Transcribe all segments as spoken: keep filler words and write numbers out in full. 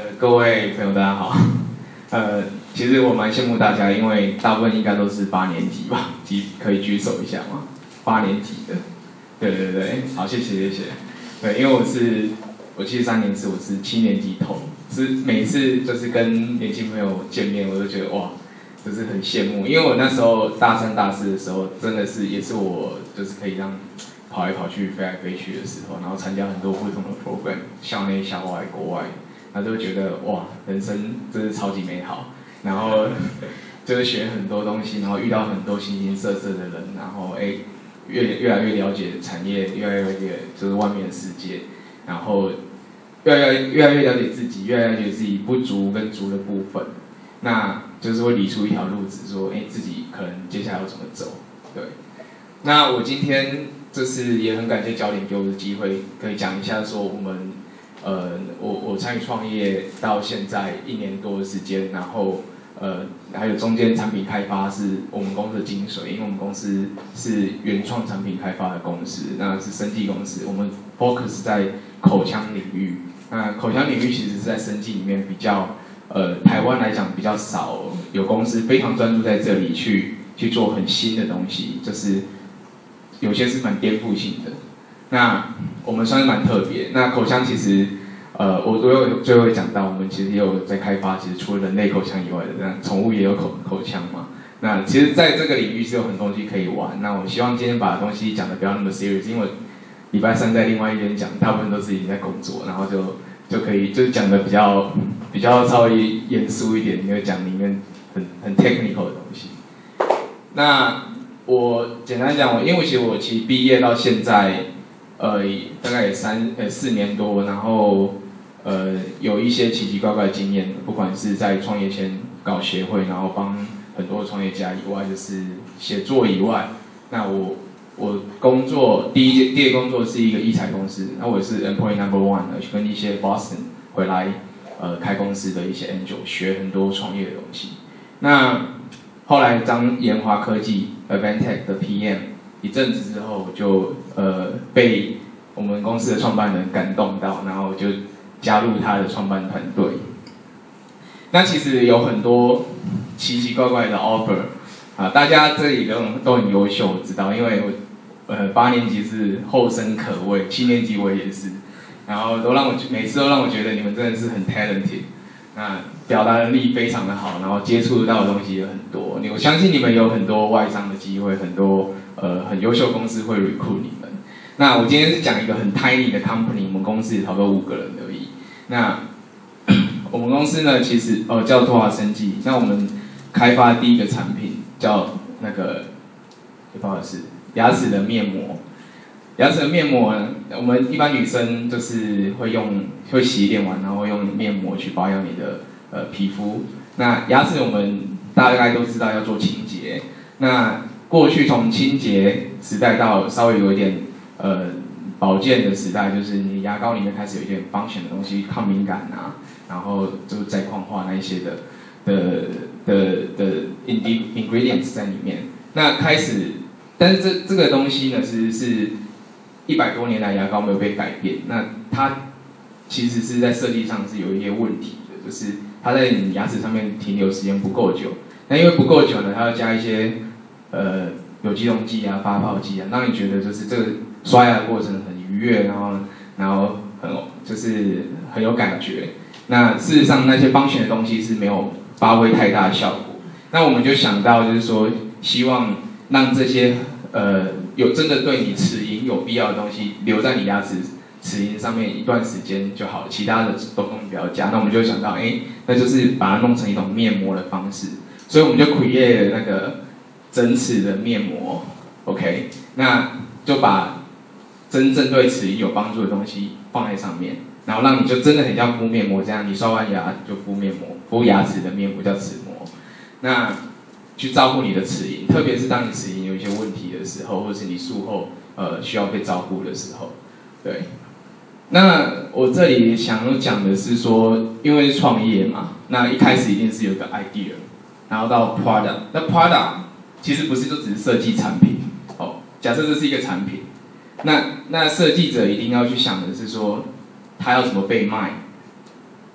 各位朋友大家好，呃，其实我蛮羡慕大家，因为大部分应该都是八年级吧，举可以举手一下吗？八年级的，对对对，好，谢谢谢谢。对，因为我是我七十三年次，我是七年级头，是每次就是跟年轻朋友见面，我都觉得哇，就是很羡慕，因为我那时候大三大四的时候，真的是也是我就是可以让跑来跑去、飞来飞去的时候，然后参加很多不同的 program， 校内、校外、国外。他就觉得哇，人生真是超级美好，然后就是学很多东西，然后遇到很多形形色色的人，然后哎越越来越了解产业，越来越了解就是外面的世界，然后越来越越来越了解自己，越来越了解自己不足跟足的部分，那就是会理出一条路子，说哎自己可能接下来要怎么走，对。那我今天就是也很感谢教练给我的机会，可以讲一下说我们。呃，我我参与创业到现在一年多的时间，然后呃，还有中间产品开发是我们公司的精髓，因为我们公司是原创产品开发的公司，那是生技公司，我们 focus 在口腔领域。那口腔领域其实是在生技里面比较，呃，台湾来讲比较少有公司非常专注在这里去去做很新的东西，就是有些是蛮颠覆性的。那我们算是蛮特别。那口腔其实，呃，我最后最后会讲到，我们其实也有在开发，其实除了人类口腔以外的，那宠物也有口口腔嘛。那其实在这个领域是有很多东西可以玩。那我希望今天把东西讲的不要那么 serious， 因为礼拜三在另外一边讲，大部分都是已经在工作，然后就就可以就是讲的比较比较稍微严肃一点，因为讲里面很很 technical 的东西。那我简单讲，我因为其实我其实毕业到现在。呃，大概也三呃四年多，然后呃有一些奇奇怪怪的经验，不管是在创业前搞协会，然后帮很多创业家以外，就是写作以外，那我我工作第一第一个工作是一个医材公司，那我也是 employee number one， 跟一些 Boston 回来呃开公司的一些 angel 学很多创业的东西。那后来当研华科技 Advantech 的 P M。一阵子之后，就呃被我们公司的创办人感动到，然后就加入他的创办团队。那其实有很多奇奇怪怪的 offer 啊，大家这里都都很优秀，我知道，因为我呃八年级是后生可畏，七年级我也是，然后都让我每次都让我觉得你们真的是很 talented， 那表达能力非常的好，然后接触到的东西也很多，我相信你们有很多外商的机会，很多。呃，很优秀公司会 recruit 你们。那我今天是讲一个很 tiny 的 company， 我们公司也差不多五个人而已。那我们公司呢，其实呃叫拓华生技。那我们开发第一个产品叫那个，不好意思，牙齿的面膜。牙齿的面膜呢，我们一般女生就是会用会洗脸完，然后用面膜去保养你的呃皮肤。那牙齿我们大概都知道要做清洁。那过去从清洁时代到稍微有一点呃保健的时代，就是你牙膏里面开始有一点方选的东西，抗敏感啊，然后就是再矿化那一些的的的的 ingredients 在里面。那开始，但是这这个东西呢，其实是一百多年来牙膏没有被改变。那它其实是在设计上是有一些问题的，就是它在你牙齿上面停留时间不够久。那因为不够久呢，它要加一些呃，有机溶剂啊、发泡剂啊，让你觉得就是这个刷牙的过程很愉悦，然后然后很就是很有感觉。那事实上那些方选的东西是没有发挥太大的效果。那我们就想到就是说，希望让这些呃有真的对你齿龈有必要的东西留在你牙齿齿龈上面一段时间就好了，其他的都根本不要加。那我们就想到，哎，那就是把它弄成一种面膜的方式，所以我们就 create 了那个。整齿的面膜 ，OK， 那就把真正对齿龈有帮助的东西放在上面，然后让你就真的很像敷面膜这样，你刷完牙就敷面膜，敷牙齿的面膜叫齿膜，那去照顾你的齿龈，特别是当你齿龈有一些问题的时候，或者是你术后呃需要被照顾的时候，对。那我这里想讲的是说，因为创业嘛，那一开始一定是有一个 idea， 然后到 product， 那 product。其实不是就只是设计产品，哦，假设这是一个产品，那那设计者一定要去想的是说，它要怎么被卖，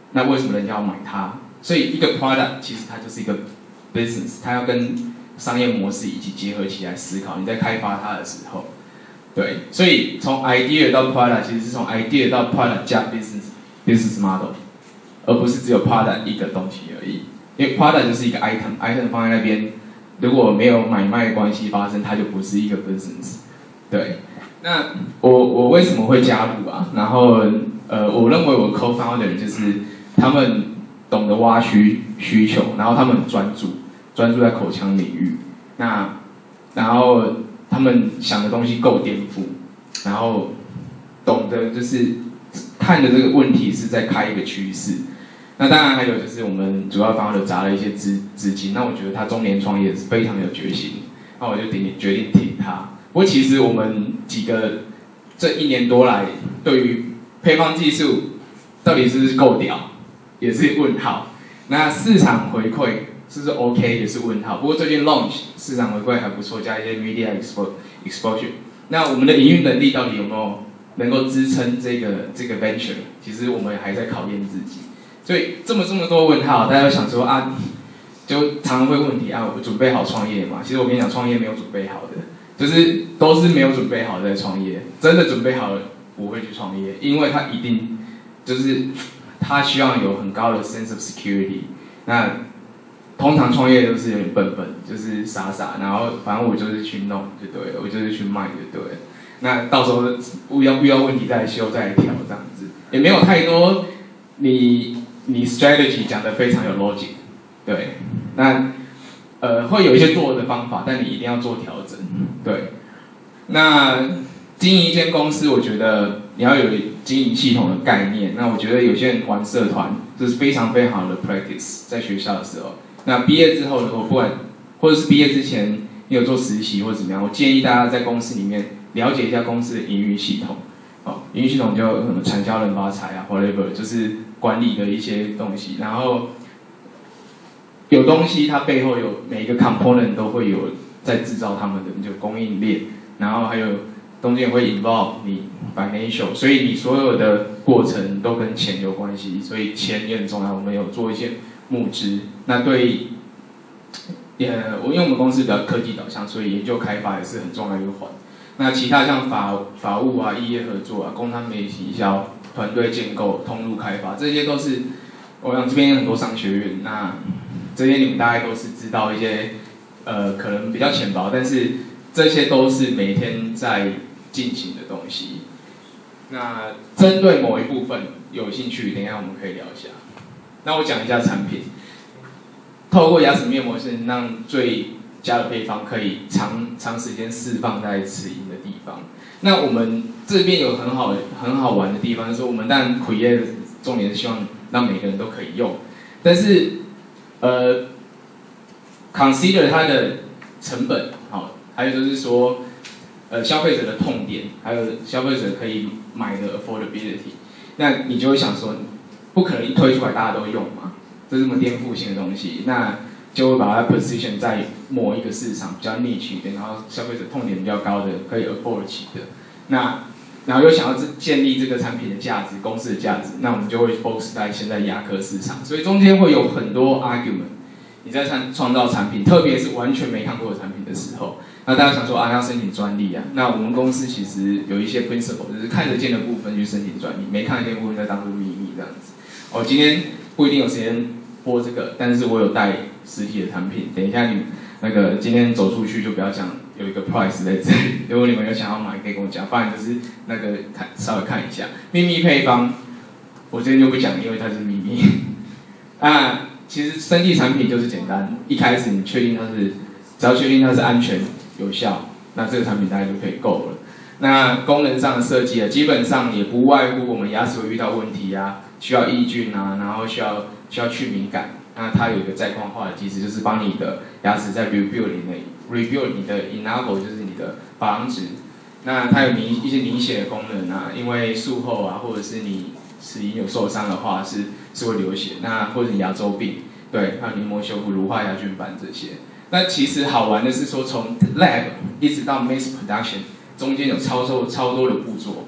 那为什么人家要买它？所以一个 product 其实它就是一个 business， 它要跟商业模式一起结合起来思考。你在开发它的时候，对，所以从 idea 到 product 其实是从 idea 到 product 加 business business model， 而不是只有 product 一个东西而已。因为 product 就是一个 item，item 放在那边，如果没有买卖关系发生，它就不是一个 business。对，那我我为什么会加入啊？然后呃，我认为我 co-founder 就是他们懂得挖需需求，然后他们很专注，专注在口腔领域。那然后他们想的东西够颠覆，然后懂得就是看的这个问题是在开一个趋势。那当然还有就是我们主要 founder 砸了一些资资金，那我觉得他中年创业是非常有决心，那我就决定决定挺他。不过其实我们几个这一年多来，对于配方技术到底是不是够屌，也是问号。那市场回馈是不是 OK， 也是问号。不过最近 launch 市场回馈还不错，加一些 media exposure。那我们的营运能力到底有没有能够支撑这个这个 venture？ 其实我们还在考验自己。所以这么这么多问号，大家想说啊，就常常会问题啊，我准备好创业嘛？其实我跟你讲，创业没有准备好的。就是都是没有准备好在创业，真的准备好了不会去创业，因为他一定就是他需要有很高的 sense of security。那通常创业都是有点笨笨，就是傻傻，然后反正我就是去弄就对了，我就是去卖就对了。那到时候遇到遇到问题再来修再来调这样子，也没有太多你你 strategy 讲的非常有 logic， 对，那。呃，会有一些做的方法，但你一定要做调整。对，那经营一间公司，我觉得你要有经营系统的概念。那我觉得有些人玩社团，这是非常非常好的 practice， 在学校的时候。那毕业之后，如果不管或者是毕业之前你有做实习或者怎么样，我建议大家在公司里面了解一下公司的营运系统。哦，营运系统就什么产销人发财啊 ，whatever， 就是管理的一些东西，然后。有东西，它背后有每一个 component 都会有在制造它们的，就供应链，然后还有中间会 involve 你 financial， 所以你所有的过程都跟钱有关系，所以钱也很重要。我们有做一些募资，那对，也我因为我们公司比较科技导向，所以研究开发也是很重要的一个环。那其他像法法务啊、异业合作啊、工商媒体营销、团队建构、通路开发，这些都是我想这边有很多商学院那。这些你们大概都是知道一些，呃，可能比较浅薄，但是这些都是每天在进行的东西。那针对某一部分有兴趣，等一下我们可以聊一下。那我讲一下产品，透过牙齿面膜是让最佳的配方可以长长时间释放在齿龈的地方。那我们这边有很好很好玩的地方，就是我们当然 create 重点是希望让每个人都可以用，但是。呃 ，consider 它的成本，好，还有就是说，呃，消费者的痛点，还有消费者可以买的 affordability， 那你就会想说，不可能一推出来大家都用嘛，这这么颠覆性的东西，那就会把它 position 在某一个市场比较 niche 一点，然后消费者痛点比较高的，可以 afford 起的，那。然后又想要建立这个产品的价值、公司的价值，那我们就会 focus 在现在牙科市场，所以中间会有很多 argument。你在创创造产品，特别是完全没看过的产品的时候，那大家想说啊要申请专利啊，那我们公司其实有一些 principle， 就是看得见的部分去申请专利，没看得见的部分再当做秘密这样子。我、哦、今天不一定有时间播这个，但是我有带实体的产品，等一下你那个今天走出去就不要讲。有一个 price 在这里，如果你们有想要买，可以跟我讲，不然就是那个看稍微看一下秘密配方，我这边就不讲，因为它是秘密。啊，其实生技产品就是简单，一开始你确定它是，只要确定它是安全有效，那这个产品大概就可以够了。那功能上的设计啊，基本上也不外乎我们牙齿会遇到问题啊，需要抑菌啊，然后需要需要去敏感。那它有一个再矿化的机制，就是帮你的牙齿在 rebuild 里面 rebuild 你的 enamel 就是你的珐琅质。那它有凝一些凝血的功能啊，因为术后啊，或者是你齿龈有受伤的话是是会流血，那或者你牙周病，对，还有黏膜修复、乳化牙菌斑这些。那其实好玩的是说，从 lab 一直到 mass production 中间有超多超多的步骤，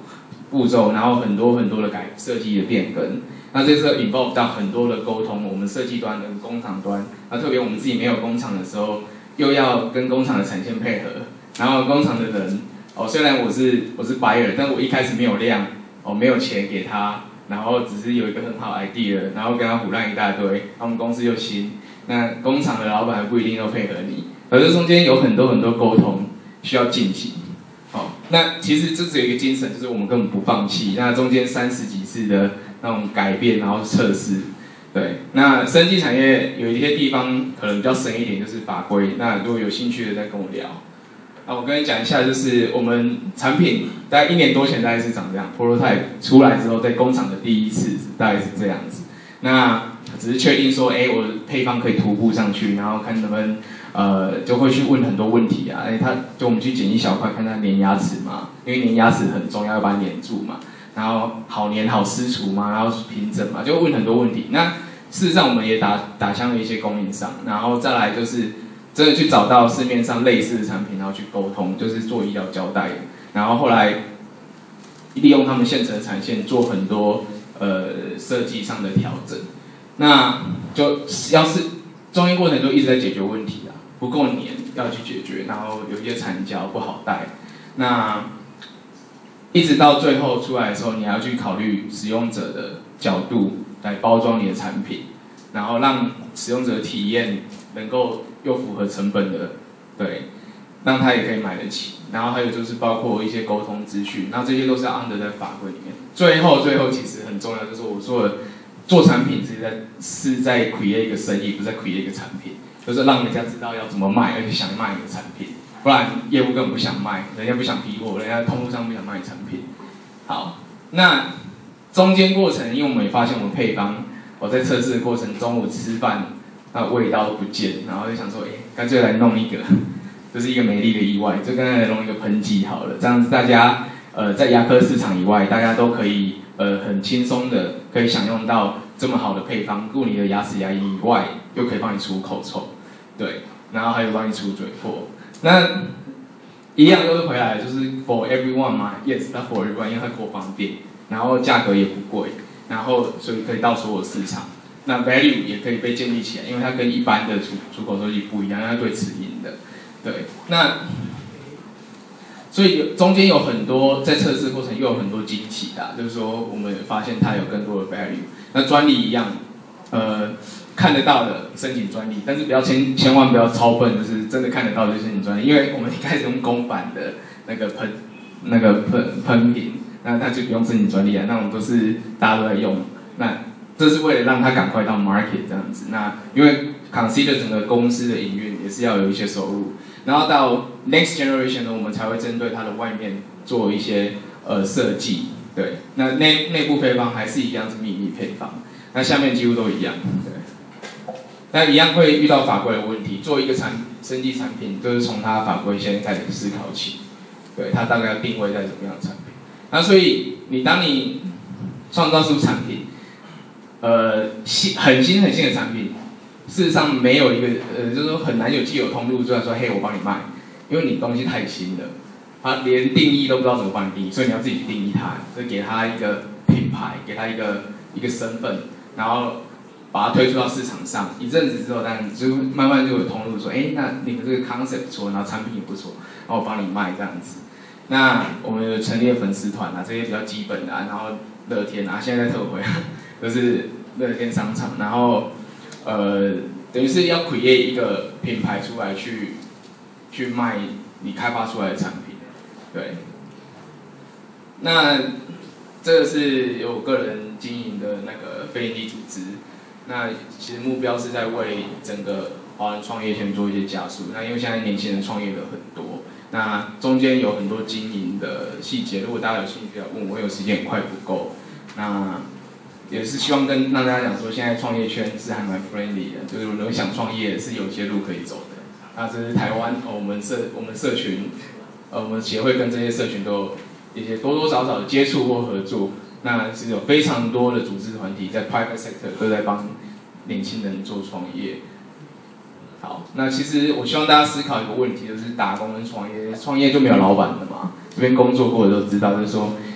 步骤，然后很多很多的改设计的变更。那这是 involve 到很多的沟通，我们设计端跟工厂端，那特别我们自己没有工厂的时候，又要跟工厂的产线配合，然后工厂的人，哦，虽然我是我是 buyer， 但我一开始没有量，哦，没有钱给他，然后只是有一个很好 idea， 然后跟他胡乱一大堆，他们公司又新，那工厂的老板不一定都配合你，而这中间有很多很多沟通需要进行。哦，那其实这只有一个精神，就是我们根本不放弃。那中间三十几次的那种改变，然后测试，对。那生技产业有一些地方可能比较深一点，就是法规。那如果有兴趣的再跟我聊。那我跟你讲一下，就是我们产品大概一年多前大概是长这样 ，prototype 出来之后，在工厂的第一次大概是这样子。那只是确定说，哎，我的配方可以徒步上去，然后看能不能。呃，就会去问很多问题啊，哎，他就我们去剪一小块，看他粘牙齿嘛，因为粘牙齿很重要，要把它粘住嘛，然后好粘好撕除嘛，然后平整嘛，就问很多问题。那事实上我们也打打枪了一些供应商，然后再来就是真的去找到市面上类似的产品，然后去沟通，就是做医疗交代，然后后来利用他们现成的产线做很多呃设计上的调整，那就要是中间过程就一直在解决问题啊。不够黏要去解决，然后有一些残胶不好带，那一直到最后出来的时候，你还要去考虑使用者的角度来包装你的产品，然后让使用者体验能够又符合成本的，对，让他也可以买得起。然后还有就是包括一些沟通资讯，那这些都是要 under 在法规里面。最后最后其实很重要，就是我说的做产品是在是在 create 一个生意，不是在 create 一个产品。就是让人家知道要怎么卖，而且想卖你的产品，不然业务根本不想卖，人家不想批货，人家通路上不想卖产品。好，那中间过程，因为我们也发现我们配方，我在测试的过程中，我吃饭，那味道都不见，然后就想说，哎，干脆来弄一个，这是一个美丽的意外，就跟来弄一个喷剂好了，这样子大家呃在牙科市场以外，大家都可以呃很轻松的可以享用到这么好的配方，顾你的牙齿牙龈以外，又可以帮你除口臭。对，然后还有帮你出嘴破，那一样都是回来，就是 for everyone 嘛 ，yes， 它 for everyone， 因为它够方便，然后价格也不贵，然后所以可以到所有市场，那 value 也可以被建立起来，因为它跟一般的出出口收据不一样，它对齿龈的，对，那所以中间有很多在测试过程又有很多惊喜的，就是说我们发现它有更多的 value， 那专利一样，呃。看得到的申请专利，但是不要千千万不要超笨，就是真的看得到就申请专利，因为我们一开始用公版的那个喷那个喷喷瓶，那那就不用申请专利了，那种都是大家都在用，那这是为了让它赶快到 market 这样子，那因为 consider 整个公司的营运也是要有一些收入，然后到 next generation 呢，我们才会针对它的外面做一些呃设计，对，那内内部配方还是一样是秘密配方，那下面几乎都一样，对。那一样会遇到法规的问题。做一个产生技产品，就是从它法规先开始思考起，对它大概要定位在什么样的产品。那所以你当你创造出产品，呃，新很新很新的产品，事实上没有一个呃，就是说很难有既有通路，就来说嘿，我帮你卖，因为你东西太新了，它连定义都不知道怎么帮你定义，所以你要自己定义它，就给它一个品牌，给它一个一个身份，然后。把它推出到市场上，一阵子之后，当然就慢慢就有通路说，哎，那你们这个 concept 不错，然后产品也不错，然后我帮你卖这样子。那我们有成立粉丝团啊，这些比较基本的啊，然后乐天啊，现在在特惠，就是乐天商场，然后呃，等于是要 create 一个品牌出来去去卖你开发出来的产品，对。那这个是有个人经营的那个非营利组织。那其实目标是在为整个华人创业圈做一些加速。那因为现在年轻人创业的很多，那中间有很多经营的细节，如果大家有兴趣要问我，有时间很快不够。那也是希望跟让大家讲说，现在创业圈是还蛮 friendly 的，就是如果想创业是有些路可以走的。那这是台湾、哦、我们社我们社群，呃，我们协会跟这些社群都有一些多多少少的接触或合作。那是有非常多的组织团体在 private sector 都在帮年轻人做创业。好，那其实我希望大家思考一个问题，就是打工跟创业，创业就没有老板的嘛。这边工作过的都知道，就是说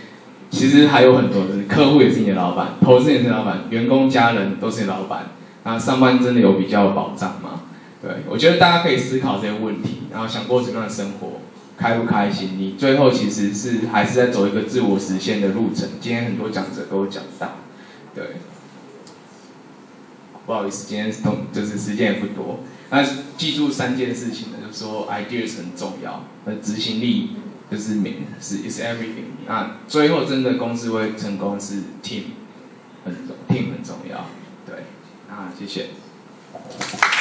其实还有很多的，客户也是你的老板，投资人也是老板，员工、家人都是你的老板。那上班真的有比较有保障吗？对，我觉得大家可以思考这些问题，然后想过怎么样的生活，开不开心？你最后其实是还是在走一个自我实现的路程。今天很多讲者都有讲到，对。不好意思，今天就是时间也不多。那记住三件事情呢，就是说 ideas 很重要，那执行力就是名是 is everything。那最后真的公司会成功是 team 很 team 很重要，对。那谢谢。